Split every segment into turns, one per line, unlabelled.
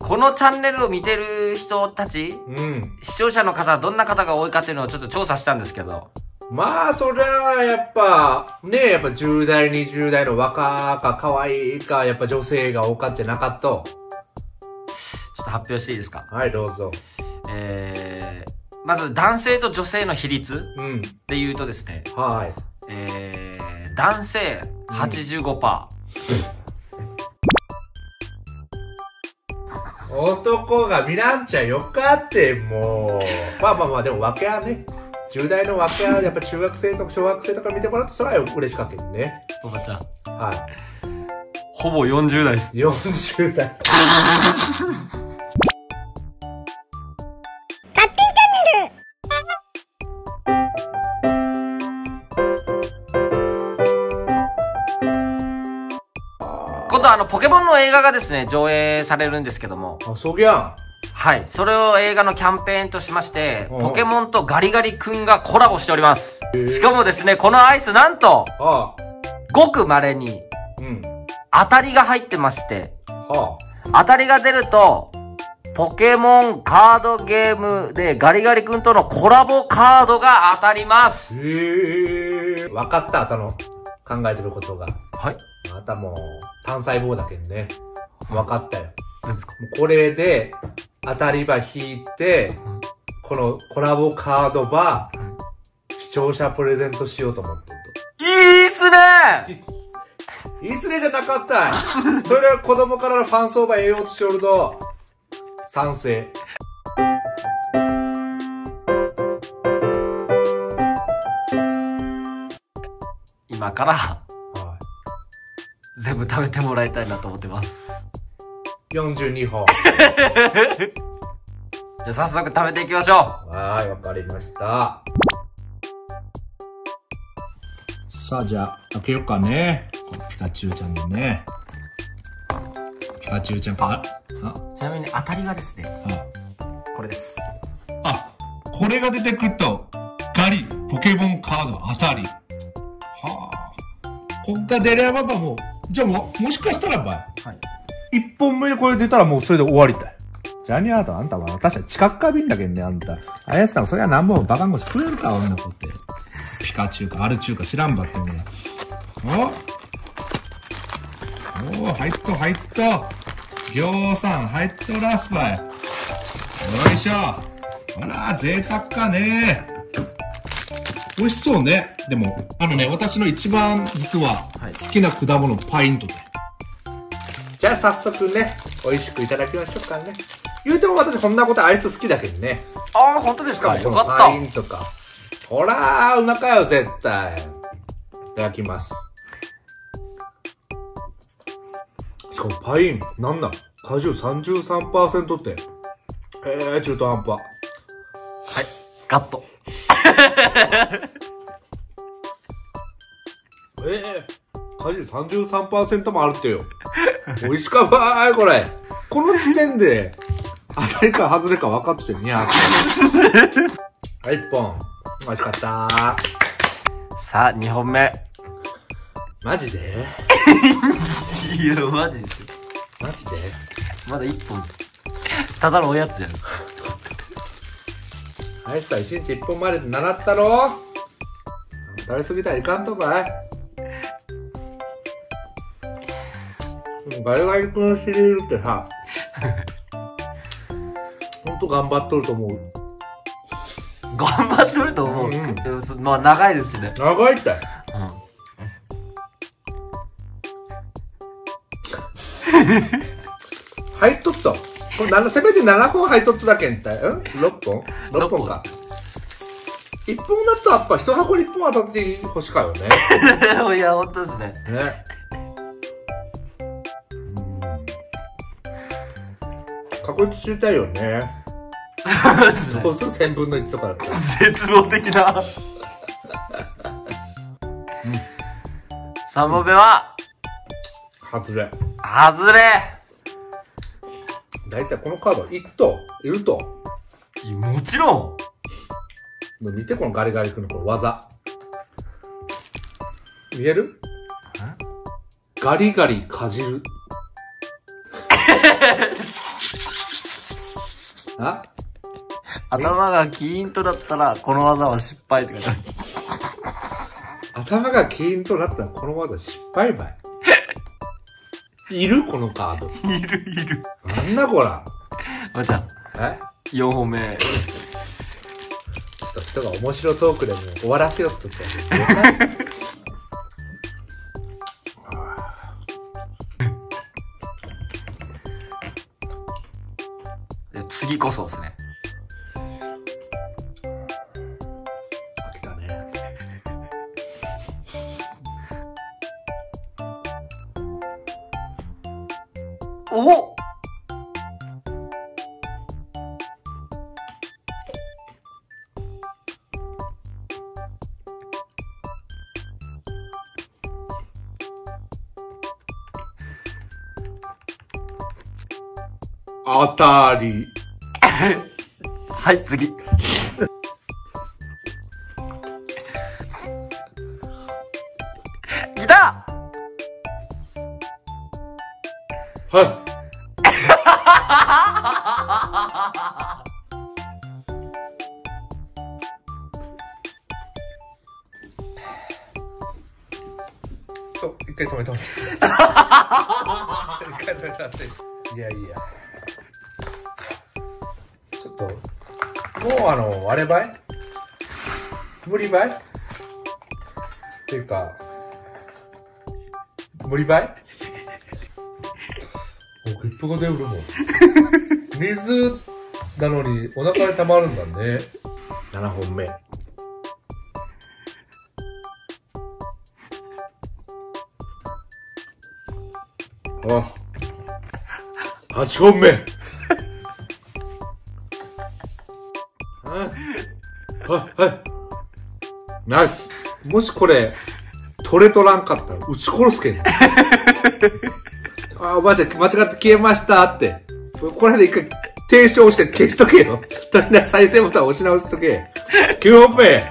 このチャンネルを見てる人たち、視聴者の方はどんな方が多いかっていうのをちょっと調査したんですけど。
まあ、そりゃ、やっぱ、ねやっぱ10代、20代の若か可愛いか、やっぱ女性が多かっちゃなかった。ちょ
っと発表していいですか？
はい、どうぞ。
まず男性と女性の比率っていうとですね。
はい。
男性 85%。
男が見らんちゃよかって、もう。まあまあまあ、でも若やね。10代の若や、やっぱ中学生とか小学生とか見てもらうと、それは嬉しかったけどね。
おばちゃん。
はい。
ほぼ40代です。
40代。
今度ポケモンの映画がですね、上映されるんですけども。
あ、そうやん。
はい。それを映画のキャンペーンとしまして、ポケモンとガリガリ君がコラボしております。しかもですね、このアイスなんと、ごく稀に、当たりが入ってまして、当たりが出ると、ポケモンカードゲームでガリガリ君とのコラボカードが当たります。
わかった、あたの考えてることが。
はい。
あなたもう単細胞だけどね。わかったよ。これで当たり場引いて、このコラボカードば、視聴者プレゼントしようと思ってる
と。いいっすね
いいっすねじゃなかったい。それは子供からのファン相場栄養としておると、賛成。
今から、全部食べてもらいたいなと思ってます。
42本。
じゃあ早速食べていきましょう。
はい、わかりました。さあ、じゃあ、開けようかね。ピカチュウちゃんでね。ピカチュウちゃんから。
ちなみに当たりがですね、これです。
あ、これが出てくると、ガリ、ポケモンカード当たり。はあ。こっが出ればもう、じゃあもしかしたらば、一本目でこれ出たらもうそれで終わりだよ。ジャニアート、あんたは私は近くかびんだけんね、あんた。あやつらもそりゃ何本バカンゴし食えるか、女の子って。ピカチュウかアルチュウか知らんばってんね。お入っと。ぎょうさん入っとらすばい。よいしょ。ほら、贅沢かね。美味しそうね。でも、私の一番実は好きな果物パインとで。じゃあ早速ね、美味しくいただきましょうかね。言うても私こんなことアイス好きだけどね。
ああ、本当ですか？よかった。
パインとか。ほらー、うまかよ、絶対。いただきます。しかもパイン、なんだ果汁 33% って。中途半端。
はい、ガット。
果汁 33% もあるってよ。美味しかばーい、これ。この時点で、当たりか外れか分かってるにゃ。はい、1本。美味しかったー。
さあ、2本目。
マジで
いや、マジですよ。
マジで
まだ1本です。ただのおやつじゃん。
アイスは1日1本までで習ったろ。食べ過ぎたらいかんとかい。ガリガリ君のシリーズってさ、ほんと頑張っとると思う。
頑張っとると思う。まあ長いですね。
長いって。入っとっと。これせめて7本入っとっただけんたい。6本 ?6 本か。1本だとやっぱ1箱に1本当たってほしかよね。
いや、ほんとですね。
ね。確率知りたいよね。どうする1000分の1とかだったら。
絶望的な。3本目は
外れ。
外れ。
だいたいこのカード1等いると。
もちろん。
見てこのガリガリ君のこの技。見える？ガリガリかじる。 あ、
頭がキーンとだったら、この技は失敗って書いてある。
頭がキーンとなったらこの技失敗ばい。いるこのカード。
いるいる。
なんだこら。
まーちゃん。4本目。
ちょっと人が面白トークでも終わらせようって言った
ら。次こそですね。
飽きたね。
おっ
当たり。
はい、次。いた
はい。そう、一回止めてもらって。一回止めてもらって。いやいや。ちょっと、もうあればい無理ばいっていうか、無理ばいもうグリップが出るもん。水なのにお腹で溜まるんだね。7本目。あ、8本目。はい。ナイス。もしこれ、取れとらんかったら、撃ち殺すけん。あ、おばあちゃん、間違って消えましたって。これで一回、停止をして消しとけよ。とりあえず再生ボタン押し直しとけ。9本目。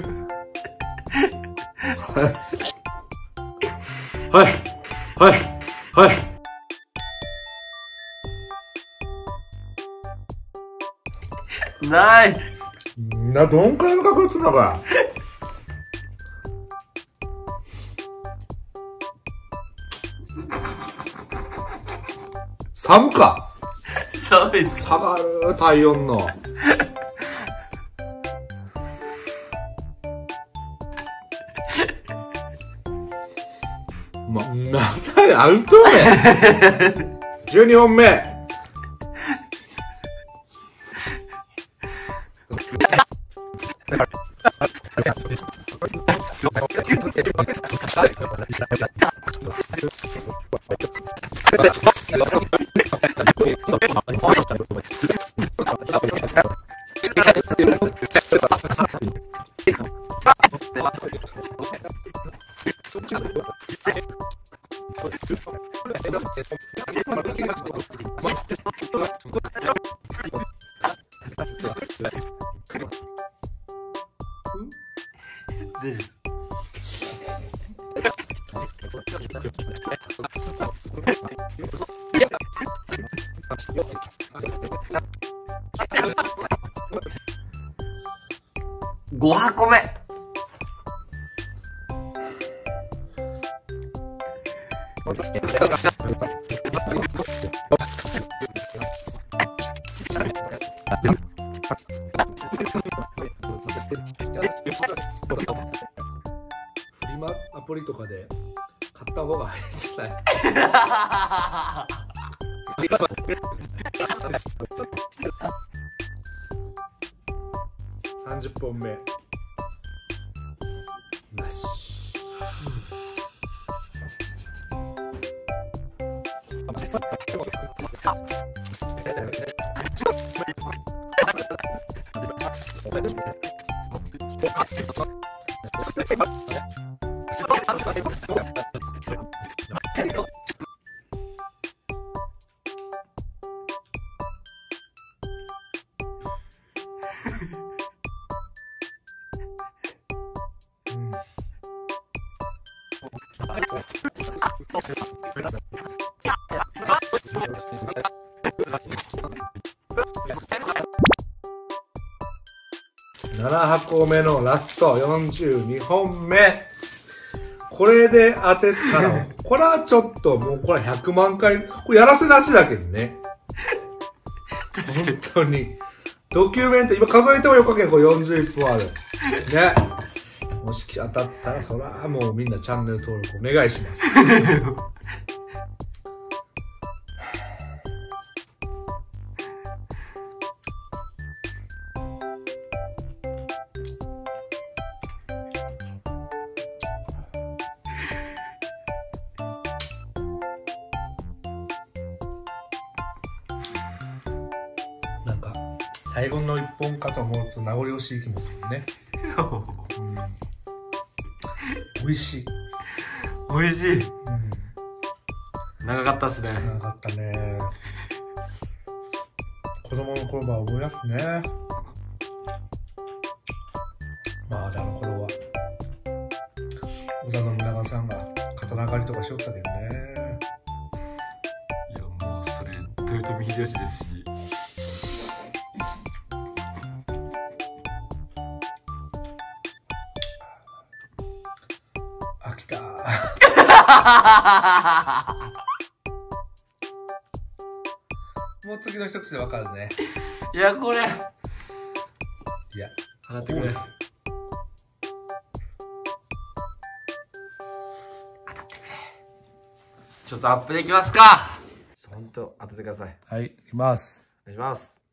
はい。
ない。
どんくらいの確率なのか。寒か。
寒いっす。
下がる、体温の。なんだアウト目。12本目。
出る。5箱目。
フリマアプリとかで買った方が早いんじゃない30本目。なし。 7箱目のラスト42本目。これで当てたら、これはちょっともうこれ100万回、これやらせなしだけどね。本当に。ドキュメント、今数えてもよかけん、これ41分ある。ね。もし当たったら、そらもうみんなチャンネル登録お願いします。なんか最後の一本かと思うと名残惜しい気もするね。美味しい。
美味しい。長かったっすね。
長かったね。子供の頃は思い出すね。まああの頃は織田信長さんが刀狩りとかしよったけどね。
いやもうそれ豊臣秀吉ですし。
飽きた。もう次の一口でわかるね。
いやこれ。いや。
払
ってくれ。ちょっとアップできますか。ほんと当ててください。
はい、いきます。
お願いします。